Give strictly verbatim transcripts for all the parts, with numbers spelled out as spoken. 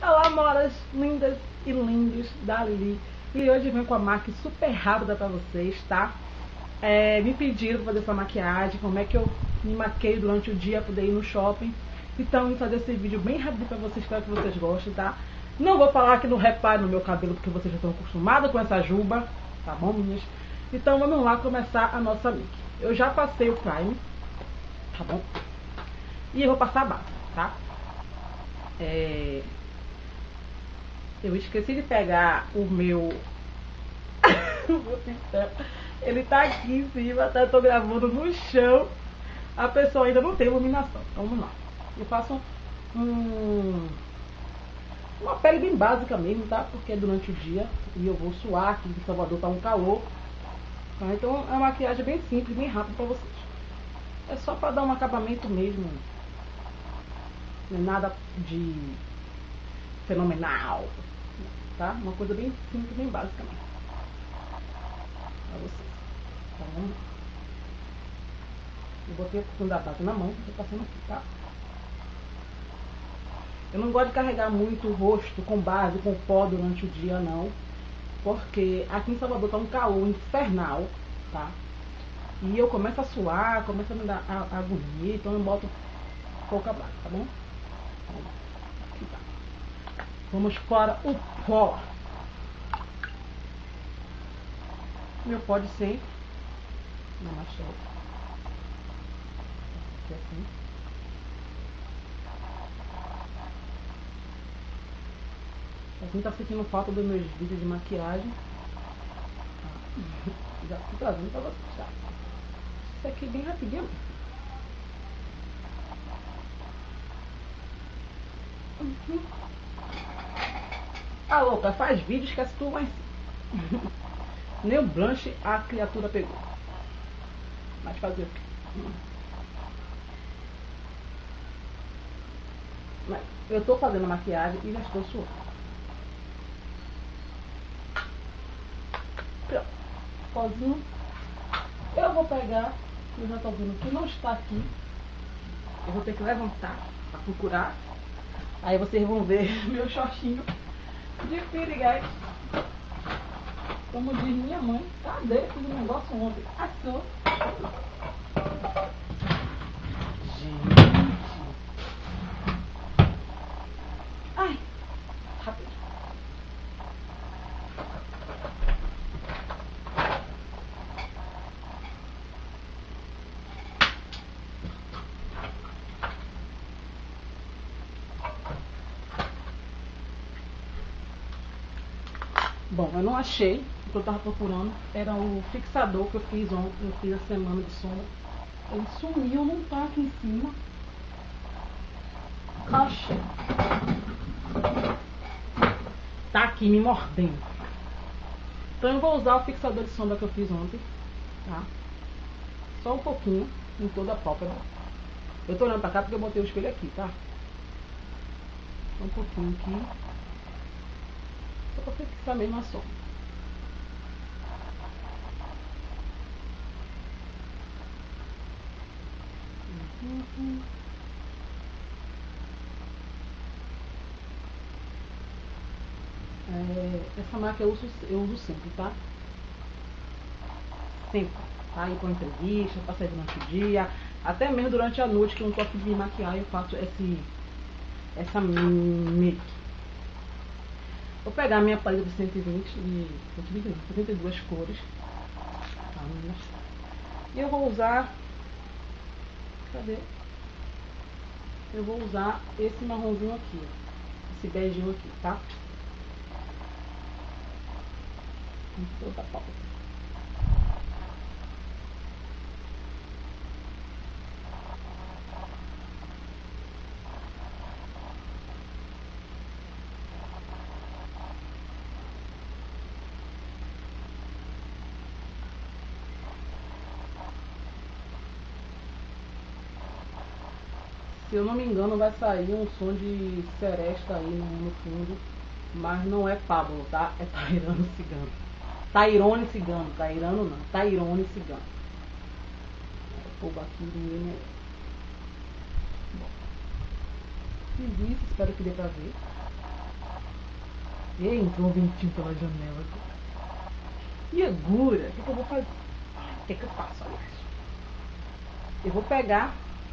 Olá, moras lindas e lindos dali. E hoje venho com a maquiagem super rápida pra vocês, tá? É, me pediram pra fazer essa maquiagem, como é que eu me maqueio durante o dia, poder ir no shopping. Então, vou fazer esse vídeo bem rápido pra vocês, espero que vocês gostem, tá? Não vou falar que não repare no meu cabelo, porque vocês já estão acostumados com essa juba, tá bom, meninas? Então, vamos lá começar a nossa make. Eu já passei o prime, tá bom? E eu vou passar a base, tá? É... Eu esqueci de pegar o meu... o meu pincel. Ele tá aqui em cima, tá? Eu tô gravando no chão. A pessoa ainda não tem iluminação. Então vamos lá. Eu faço um... uma pele bem básica mesmo, tá? Porque é durante o dia e eu vou suar, aqui em Salvador tá um calor. Tá? Então é uma maquiagem bem simples, bem rápida pra vocês. É só pra dar um acabamento mesmo. Não é nada de fenomenal, tá? Uma coisa bem simples, bem básica mesmo. Pra vocês. Então vamos lá. Eu botei a pouquinho da base na mão, tô passando aqui, tá? Eu não gosto de carregar muito o rosto com base, com pó durante o dia, não. Porque aqui em Salvador tá um calor infernal, tá? E eu começo a suar, começo a me dar a, a agonia, então eu boto pouca base, tá bom? Aqui tá. Vamos para o pó. Meu pó de sempre. Na machete. Aqui assim. Assim tá sentindo falta dos meus vídeos de maquiagem. Já fui trazendo pra vocês, tá? Isso aqui é bem rapidinho. Uhum. Ah, louca, faz vídeo, esquece tudo lá em cima. Nem o blanche a criatura pegou. Mas fazer o quê? Mas eu tô fazendo a maquiagem e já estou suando. Pronto. Pozinho. Eu vou pegar, eu já tô vendo que não está aqui. Eu vou ter que levantar pra procurar. Aí vocês vão ver meu shortinho de piriguete. Como diz minha mãe, cadê? Fiz um negócio ontem. Assou. Gente. Ai, rápido. Bom, eu não achei. O que eu tava procurando era o fixador que eu fiz ontem. Eu fiz a semana de sombra. Ele sumiu, não tá aqui em cima. Achei. Tá aqui me mordendo. Então eu vou usar o fixador de sombra que eu fiz ontem, tá? Só um pouquinho em toda a pálpebra. Eu tô olhando pra cá porque eu botei o espelho aqui, tá? Só um pouquinho aqui. Só pra fixar mesmo a sombra. Uhum. É, essa marca eu uso, eu uso sempre, tá? Sempre, tá? Aí com entrevista, passei durante o dia, até mesmo durante a noite que eu não tô afim de me maquiar, eu faço esse, essa make. Vou pegar a minha paleta de cento e vinte, de cento e vinte não, setenta e duas cores. Tá, e eu vou usar, cadê? Eu vou usar esse marronzinho aqui, esse beijinho aqui, tá? Em toda a pálpebra. Se eu não me engano, vai sair um som de seresta aí no, no fundo. Mas não é Pablo, tá? É Tairano Cigano. Tairone Cigano. Tairano não. Tairone Cigano. Vou pôr aqui ninguém merece. Bom. Fiz isso, espero que dê pra ver. E entrou um ventinho pela janela. E agora, o que, que eu vou fazer? O que, que eu faço, aliás? Eu vou pegar,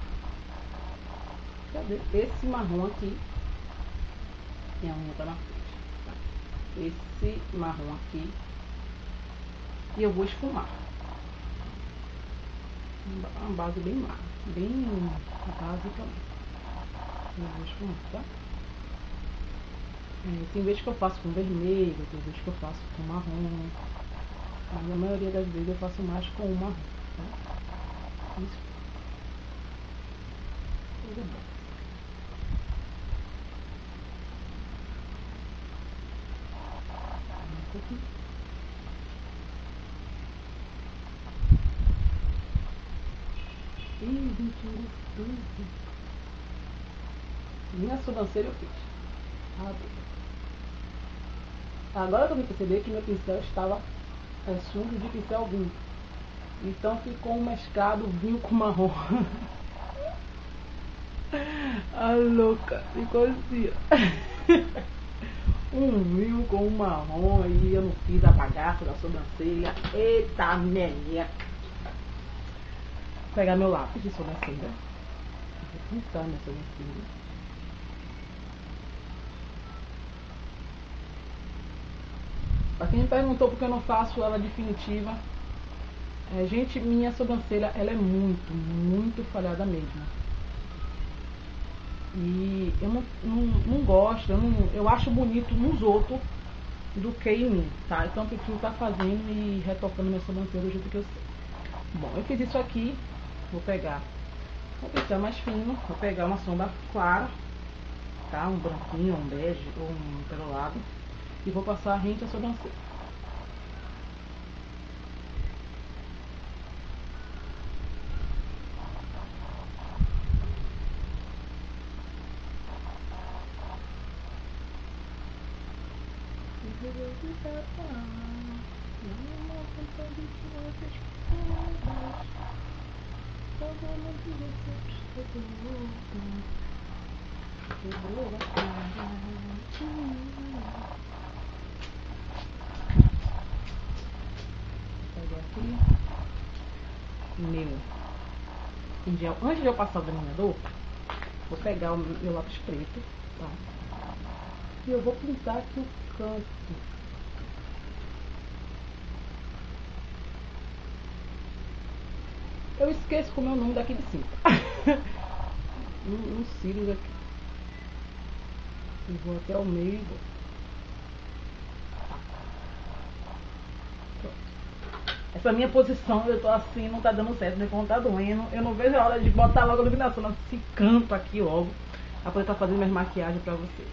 cadê? Esse marrom aqui. Minha unha tá na frente. Tá? Esse marrom aqui. E eu vou esfumar. Uma base bem má, bem básica. Eu vou esfumar, tá? É, tem vezes que eu faço com vermelho, tem vezes que eu faço com marrom. Mas a maioria das vezes eu faço mais com o marrom, tá? Isso. Tudo bem. Um pouquinho. Ih, dentinho gostoso. Minha sobrancelha eu fiz. Agora que eu me percebi que meu pincel estava é, sujo de pincel vinho. Então ficou um mesclado vinho com marrom. A louca, ficou assim. Um vinho com um marrom e eu não fiz a bagaça da sobrancelha. Eita merda. Vou pegar meu lápis de sobrancelha. Vou pintar minha sobrancelha. Pra quem me perguntou porque eu não faço ela definitiva, é, gente, minha sobrancelha ela é muito, muito falhada mesmo. E eu não, não, não gosto, eu, não, eu acho bonito nos outros do que em mim, tá? Então eu prefiro estar fazendo e retocando minha sobrancelha do jeito que eu sei. Bom, eu fiz isso aqui, vou pegar um pincel mais fino, vou pegar uma sombra clara, tá? Um branquinho, um bege ou um perolado. E vou passar rente a sobrancelha. Pegar aqui meu gel. Antes de eu passar o delineador, vou pegar o meu lápis preto, tá? E eu vou pintar aqui o canto. Eu esqueço como é o nome daqui de cima. Nos cílios aqui. E vou até o meio e vou. Essa minha posição, eu tô assim, não tá dando certo, meu corpo tá doendo. Eu não vejo a hora de botar logo a iluminação nesse canto aqui logo, pra poder estar tá fazendo minhas maquiagens pra vocês.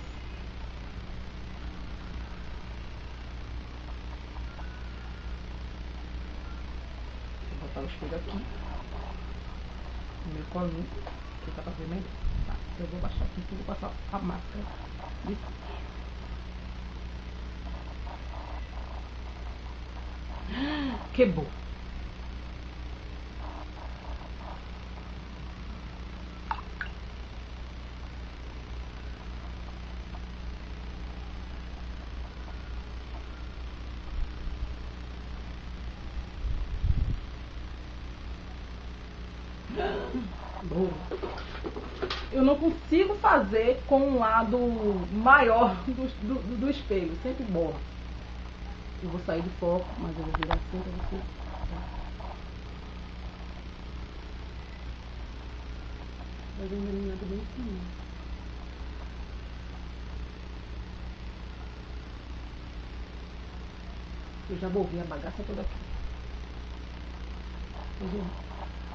Vou botar o espelho aqui. No meu colinho, que tá pra ver melhor. Tá, eu vou baixar aqui e vou passar a máscara de quebrou. Eu não consigo fazer com um lado maior do, do, do espelho, sempre borra. Eu vou sair do foco, mas eu vou virar assim pra você. Fazer um delineado bem fininho. Eu já bolvei a bagaça toda aqui. Tá vendo?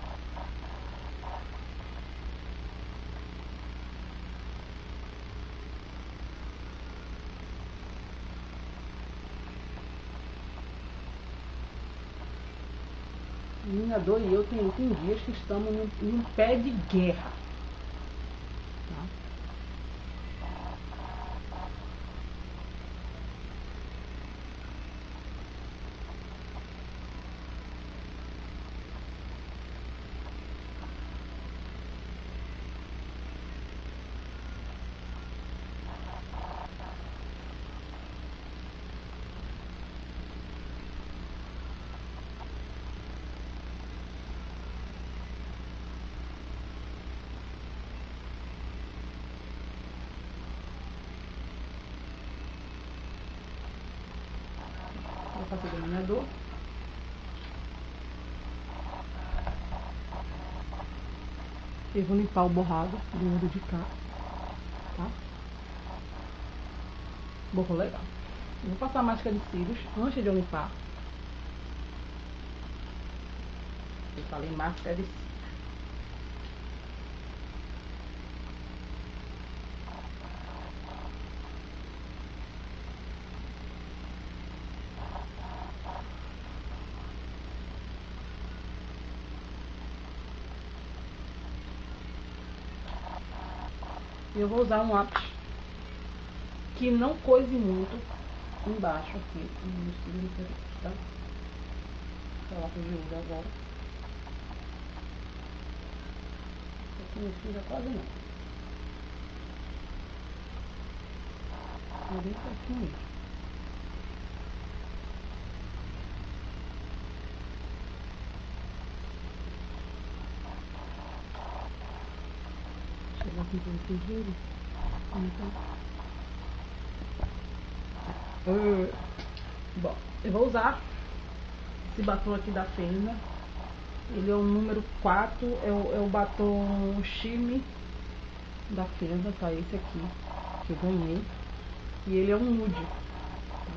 Minha dor e eu tem, tem dias que estamos em um pé de guerra. Tá? delineador. Eu vou limpar o borrado do lado de cá, tá? Borrou legal. Eu vou passar a máscara de cílios antes de eu limpar. Eu falei máscara de cílios. Eu vou usar um lápis que não coise muito embaixo aqui nos cílios inferiores, tá? Esse lápis de uso agora. Aqui não suja quase não. É bem pouquinho mesmo. Chegar aqui para vocês verem como tá. Uh, bom, eu vou usar esse batom aqui da Fenda. Ele é o número quatro, é o, é o batom Shimmy da Fenda, tá? Esse aqui que eu ganhei. E ele é um nude. Tá?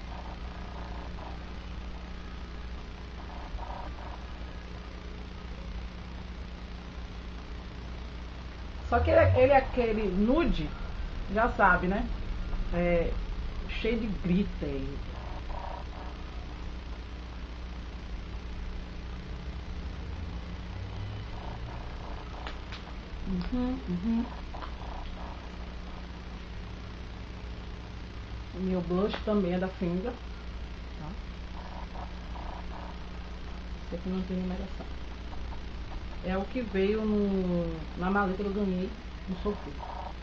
Só que ele, ele é aquele nude, já sabe, né? É, cheio de glitter. Uhum, uhum. O meu blush também é da Fenda, tá? Esse aqui não tem numeração. É o que veio no, na maleta que eu ganhei no sorteio.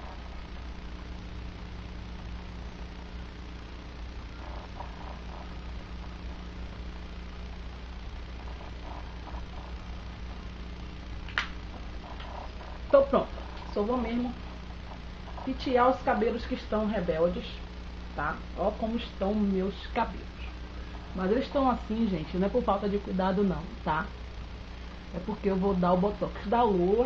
Tô pronto. Só vou mesmo pentear os cabelos que estão rebeldes, tá? Ó como estão meus cabelos. Mas eles estão assim, gente, não é por falta de cuidado não, tá? É porque eu vou dar o botox da lua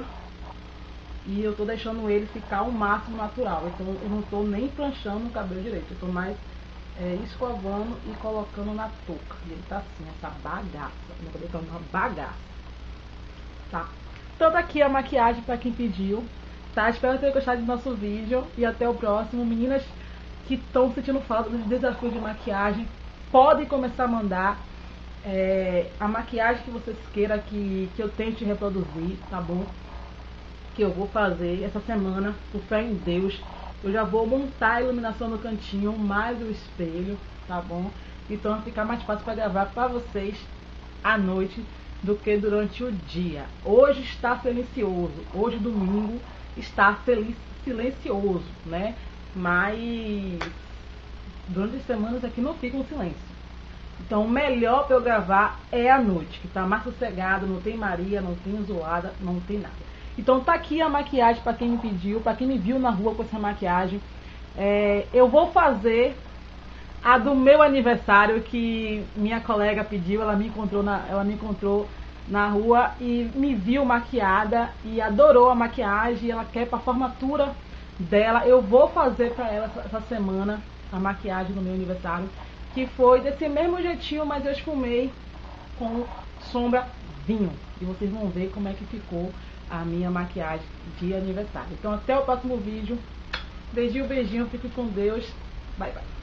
e eu tô deixando ele ficar o máximo natural. Então eu não tô nem planchando o cabelo direito, eu tô mais é, escovando e colocando na touca. E ele tá assim, essa bagaça. Meu cabelo tá uma bagaça, tá? Então tá aqui a maquiagem pra quem pediu, tá? Espero ter gostado do nosso vídeo e até o próximo. Meninas que estão sentindo falta dos desafios de maquiagem, podem começar a mandar é, a maquiagem que vocês queiram que, que eu tente reproduzir, tá bom? Que eu vou fazer essa semana, por fé em Deus. Eu já vou montar a iluminação no cantinho, mais o espelho, tá bom? Então vai ficar mais fácil para gravar para vocês à noite do que durante o dia. Hoje está silencioso, hoje domingo está silencioso, né? Mas durante as semanas aqui não fica um silêncio. Então o melhor para eu gravar é à noite, que tá mais sossegado, não tem Maria, não tem zoada, não tem nada. Então tá aqui a maquiagem para quem me pediu, para quem me viu na rua com essa maquiagem. É, eu vou fazer a do meu aniversário, que minha colega pediu, ela me encontrou na, ela me encontrou na rua e me viu maquiada e adorou a maquiagem, ela quer para a formatura dela. Eu vou fazer para ela essa semana a maquiagem do meu aniversário, que foi desse mesmo jeitinho, mas eu esfumei com sombra vinho. E vocês vão ver como é que ficou a minha maquiagem de aniversário. Então até o próximo vídeo. Beijinho, beijinho, fique com Deus. Bye, bye.